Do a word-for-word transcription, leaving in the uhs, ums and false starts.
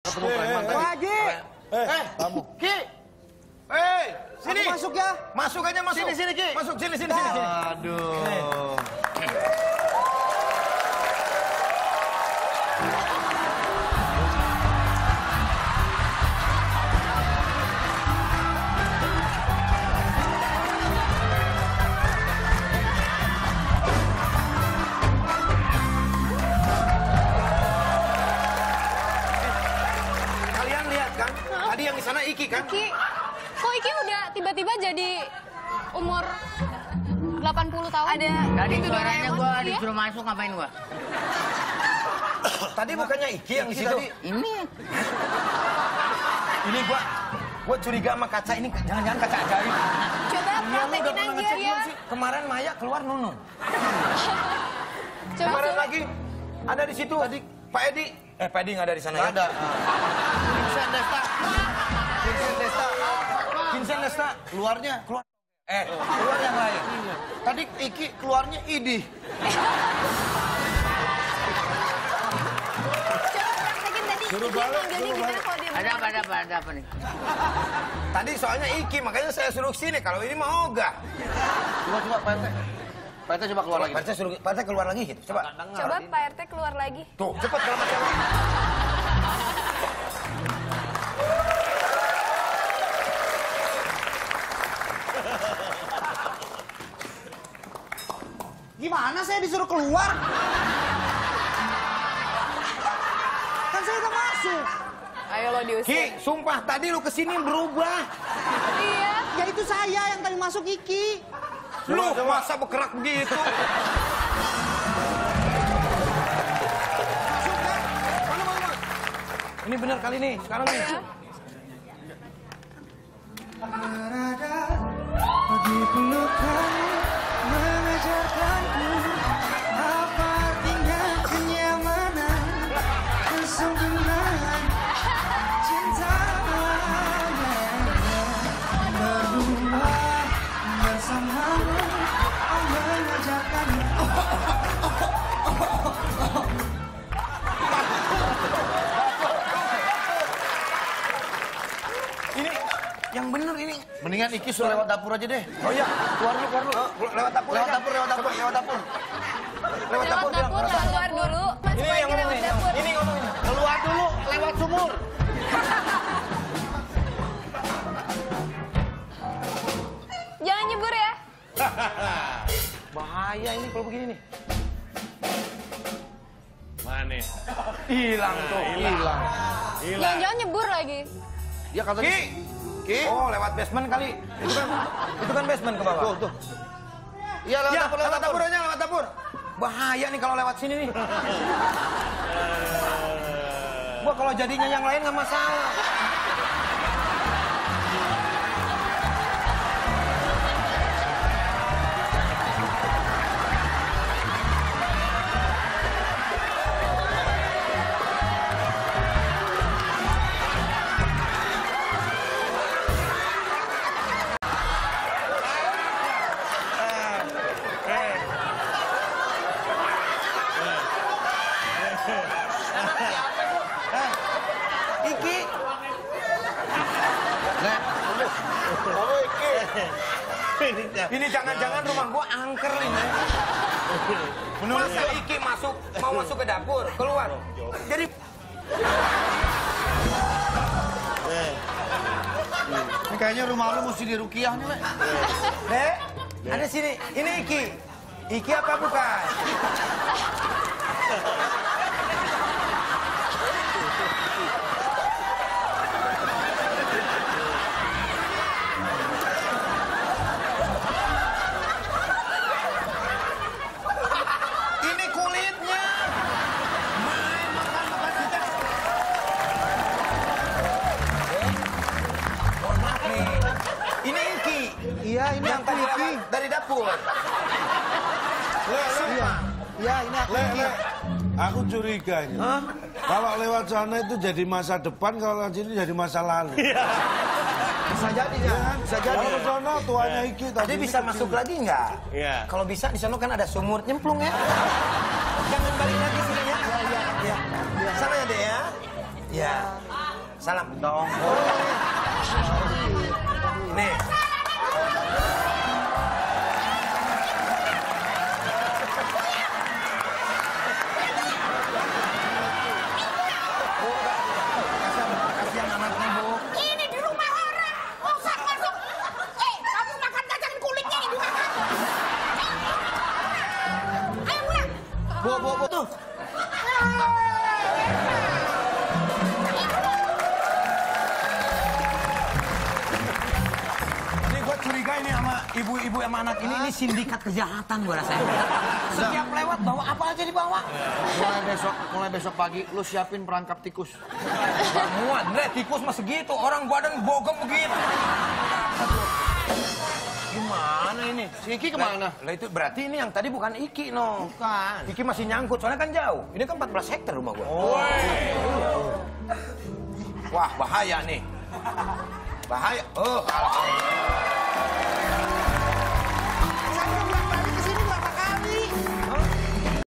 ketemu preman tadi. Haji. Eh, kamu. Ki. Eh, sini. Aku masuk ya. Masuk aja masuk. Sini, sini, Ki. Masuk sini sini sini. sini. Aduh. Kalian lihat kan? Tadi yang di sana Iki kan? Iki, kok Iki udah tiba-tiba jadi umur delapan puluh tahun? Ada Tadi itu suaranya Doraemon, gua iya? disuruh masuk ngapain gua? Tadi bukannya Iki yang di situ. Ini. Ini gua gua curiga sama kaca ini jangan-jangan kaca ajaib. Coba praktekin aja ya. Kemarin Maya keluar Nunu. Coba Kemarin suruh. lagi ada di situ tadi Pak Edi. Eh Pak Edi nggak ada di sana ya? Ada. Vincent Desta. Vincent Desta. Vincent Desta. Keluarnya. Keluar. Eh, keluar yang lain. Tadi Iki keluarnya Idi. Coba praktekin tadi. Suruh Iki balik, manggilnya suruh gimana balik. kalau dia Ada beneran? apa, ada apa, ada apa nih? Tadi soalnya Iki, makanya saya suruh sini. Kalau ini mau Oga. Coba coba Pak R T. Pak R T coba keluar lagi. Pak R T suruh, Pak R T keluar lagi gitu. Coba. Coba Pak R T keluar lagi. Tuh, cepet kalau masalah. Gimana saya disuruh keluar? Kan saya udah masuk. Ayo lo diusir. Ki, sumpah tadi lu kesini berubah. Iya. Ya itu saya yang tadi masuk Iki. Lu masa bergerak begitu? Masuk kan? Mana, mana, mana? Ini benar kali nih, sekarang nih. Berada di pelukanmu mengajarkanku apa artinya kenyamanan, kesempurnaan cinta. Berdua bersamamu, oh mengajarkanmu. Ini yang bener ini. Mendingan Iki suruh lewat dapur aja deh. Oh iya, keluar dulu, keluar dulu. Lewat dapur, Lewat aja. dapur, lewat dapur, lewat dapur. Lewat Lewat dapur, bilang. dapur, keluar dulu. Masuk Ini lagi yang lewat ngomong ini. dapur. Ini ngomongin. Keluar dulu, lewat sumur. Jangan nyebur ya. Bahaya ini kalau begini nih. Mana? Hilang tuh, hilang. Jangan-jangan nyebur lagi. Dia kata Ki. Ki. Oh, lewat basement kali. Itu kan itu kan basement ke bawah. Tuh, tuh. Iya, lewat Ya, dapur, lewat dapur aja, lewat dapur. Bahaya nih kalau lewat sini nih. Gua kalau jadinya yang lain nggak masalah. Iki. Nah, kamu Iki. Ini jangan-jangan rumah gua angker ini. Masa Iki masuk, mau masuk ke dapur, keluar. Jadi Ini kayaknya rumah lu mesti dirukiah nih, Le. Dek, ada sini. Ini Iki. Iki apa bukan? Ini kulitnya. Main makan-makan kita. Mohon maaf nih. Ini Iki. Iya, ini Yang aku tadi Iki. lewat dari dapur. Iya, iya ini aku Le, Iki. le. Aku curiga ini. Hah? Kalau lewat sana itu jadi masa depan, kalau lewat sini jadi masa lalu. Bisa jadi ya, bisa jadi. Kalau ke sana tuanya Iki tadi. Jadi bisa masuk lagi nggak? Iya. Kalau bisa di sana kan ada sumur nyemplung ya. Jangan balik lagi sini ya. Iya, iya. Sana ya, Dek ya. Ya. salam. Dong. Nih. Kasihan anaknya, Bu. Ini di rumah orang. Usah masuk. Eh, kamu makan kacang kulitnya ini dimakan. Ayo pulang. Bu, bu, bu, tuh. Ini gue curiga ini sama ibu-ibu sama anak ini, ini sindikat kejahatan gue rasanya. Setiap lewat bawa apa aja dibawa. Mulai besok, mulai besok pagi, lu siapin perangkap tikus. Gak muat, Bre, tikus mah segitu. Orang badan bogem begitu. Gimana ini? Si Iki kemana? Lah itu berarti ini yang tadi bukan Iki, no. Bukan. Iki masih nyangkut, soalnya kan jauh. Ini kan empat belas hektar rumah gua. Oh. Wah, bahaya nih. Bahaya. Oh, kalah.